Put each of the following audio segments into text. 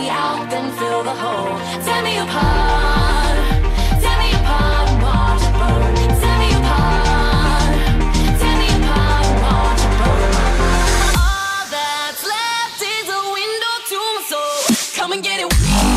me out, then fill the hole. Tear me apart, tear me apart and watch it burn. Tear me apart, tear me apart and watch it burn. All that's left is a window to my soul. Come and get it.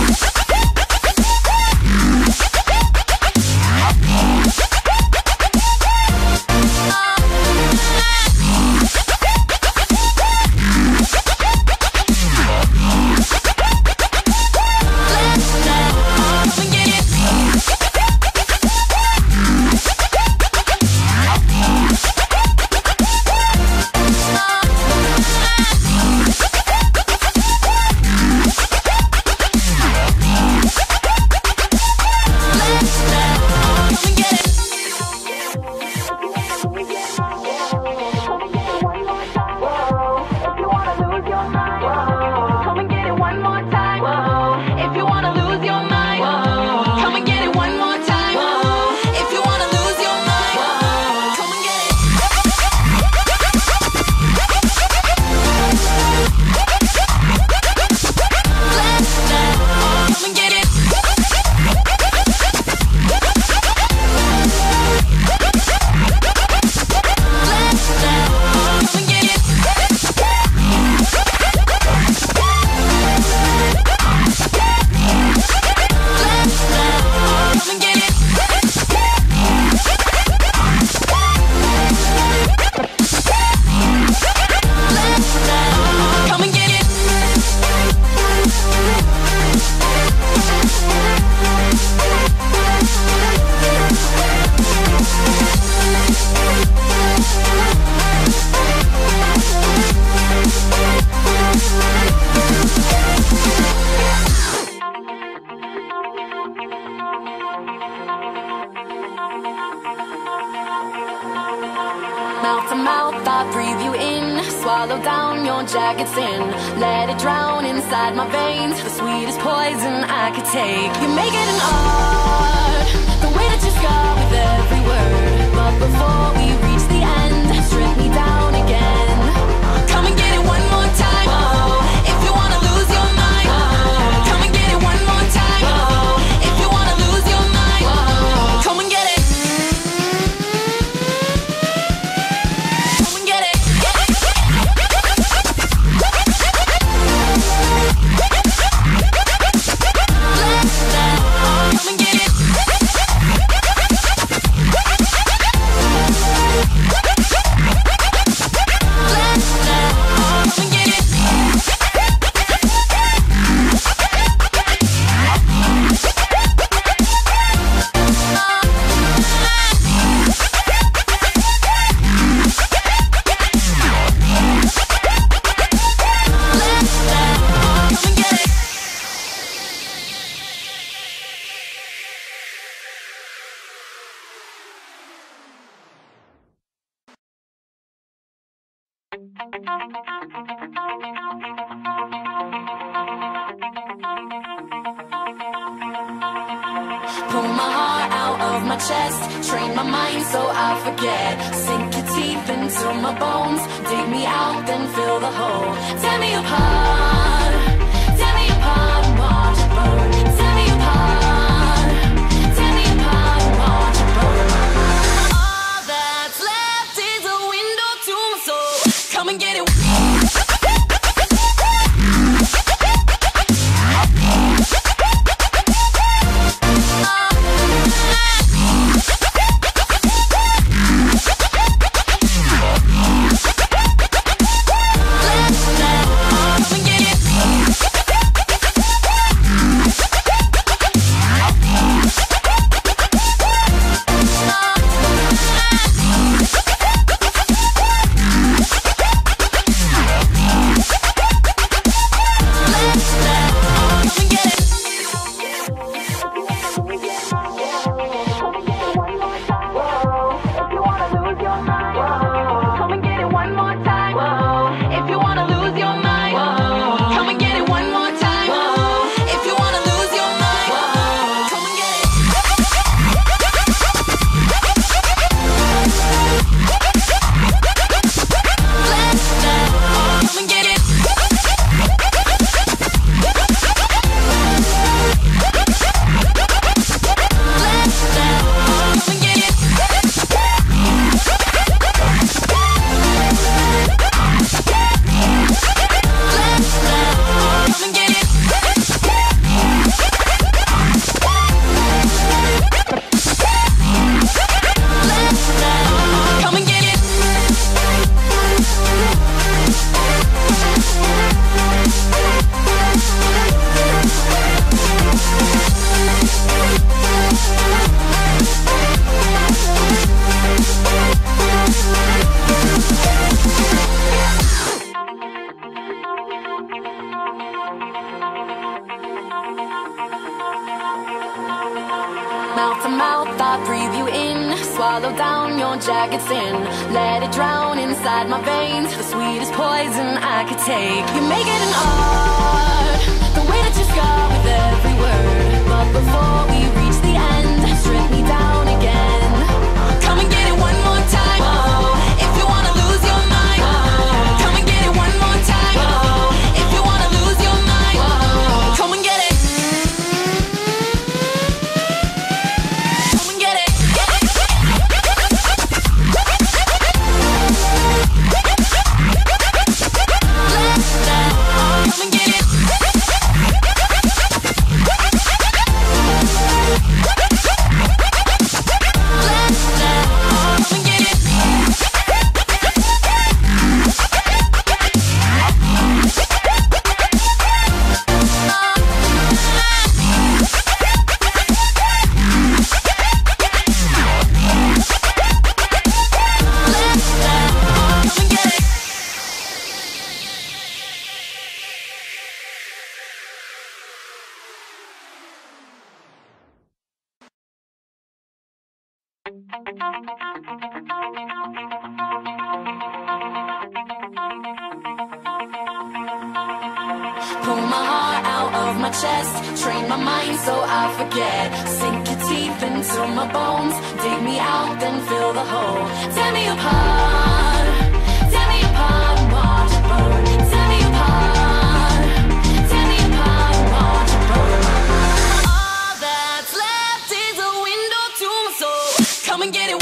Mouth to mouth, I breathe you in. Swallow down your jagged sin. Let it drown inside my veins. The sweetest poison I could take. You make it an art, the way that you scar with every word. But before we reach the end, strip me down again. Come and get it one more time. If you wanna lose your mind, come and get it one more time. If you wanna lose your mind, come and get it. Pull my heart out of my chest, train my mind so I forget. Sink your teeth into my bones, dig me out, then fill the hole. Tear me apart, tear me apart and watch it burn. Tear me apart, tear me apart and watch it burn. All that's left is a window to my soul. Come and get it. Come and get it. Mouth to mouth, I breathe you in. Swallow down your jagged sin. Let it drown inside my veins. The sweetest poison I could take. You make it an art, the way that you scar with every word. But before we reach the end, strip me down again. Come and get it one more time. If you wanna lose your mind, come and get it one more time. If you wanna lose your mind, come and get it. Pull my heart out of my chest, train my mind so I forget. Sink your teeth into my bones, dig me out, then fill the hole. Tear me apart and watch it burn. Tear me apart and watch it burn. All that's left is a window to my soul. Come and get it.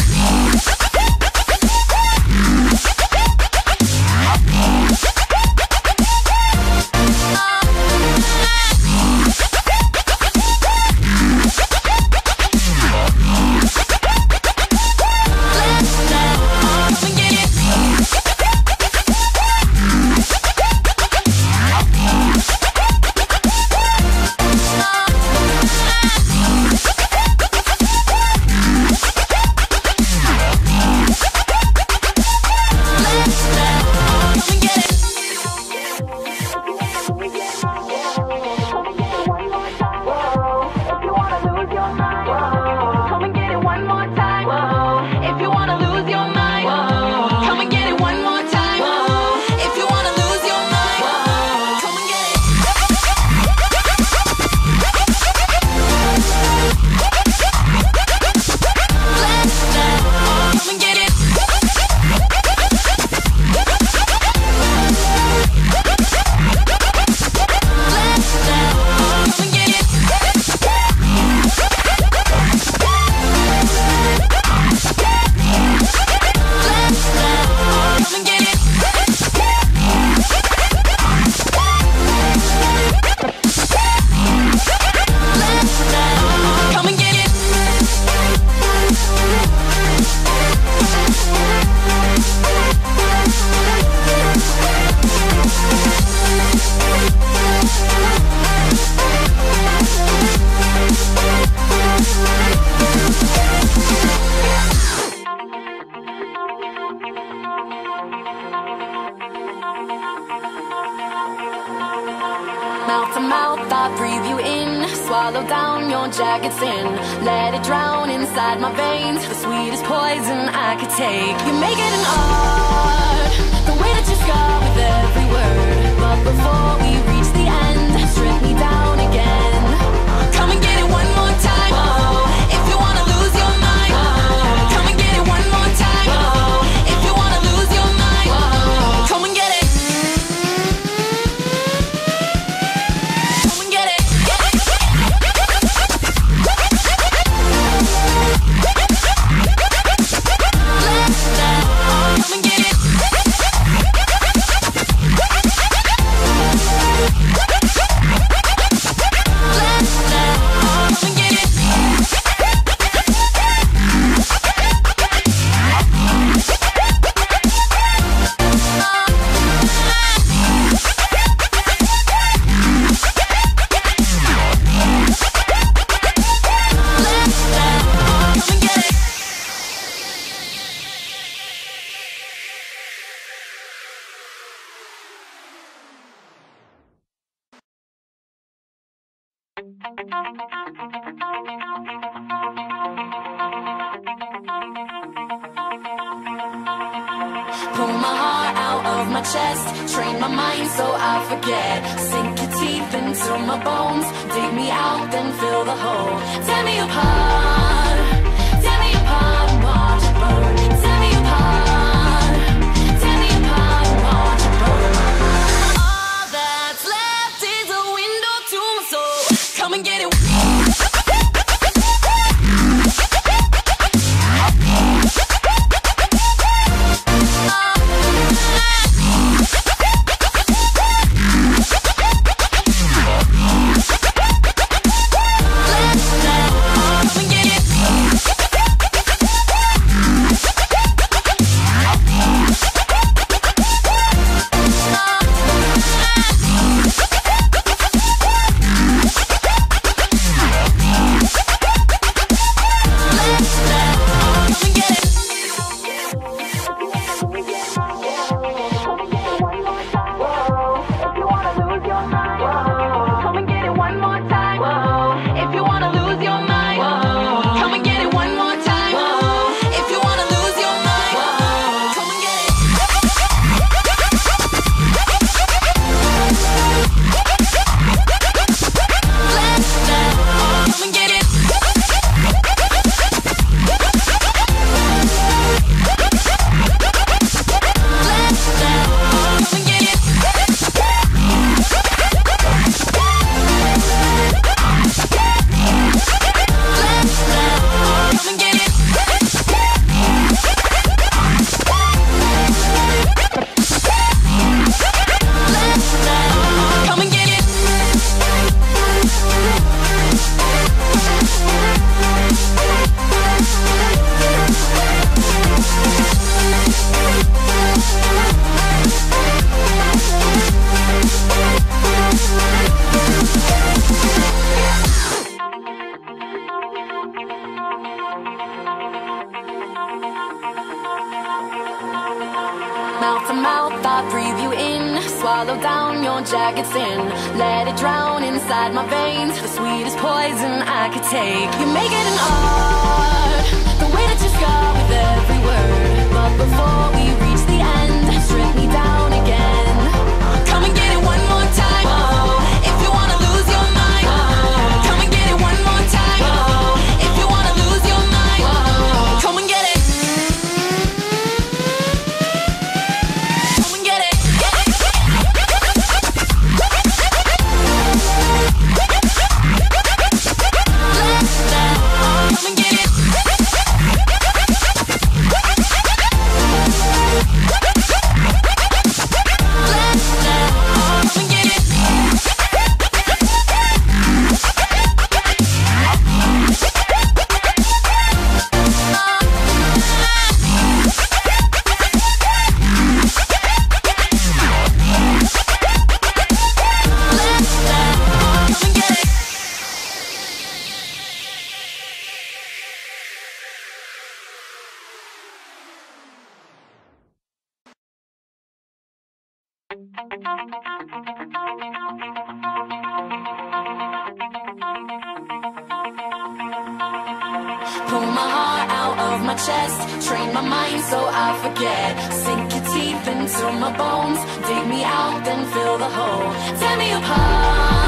Mouth to mouth, I breathe you in. Swallow down your jagged sin. Let it drown inside my veins. The sweetest poison I could take. You make it an art, the way that you scar with every word. But before we reach the end, strip me down again. Come and get it one more time. If you wanna lose your mind, come and get it one more time. If you wanna lose your mind, come and get it. chest, train my mind so I forget. Sink your teeth into my bones, dig me out, then fill the hole. Tear me apart, tear me apart and watch it burn. Tear me apart, tear me apart and watch it burn. All that's left is a window to my soul. Come and get it. Mouth to mouth, I breathe you in. Swallow down your jagged sin. Let it drown inside my veins. The sweetest poison I could take. You make it an art, the way that you scar with every word. But before we reach the end, strip me down again. Come and get it one more time. If you wanna lose your mind, come and get it one more time. If you wanna lose your mind, come and get it. Pull my heart out of my chest, train my mind so I forget. Sink your teeth into my bones, dig me out, then fill the hole. Tear me apart.